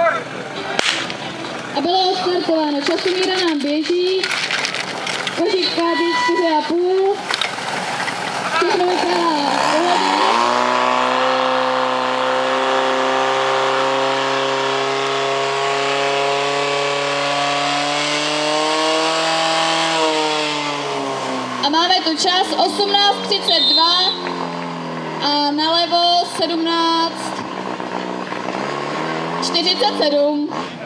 A bylo odstartováno. Časomíra nám běží. Košík vchází 4,5. Všechno vypadá pohodlně. A máme tu čas 18:32 a nalevo 17:47.